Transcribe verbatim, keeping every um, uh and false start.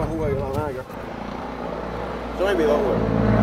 la juga yo la nalga. Eso no hay video, güey.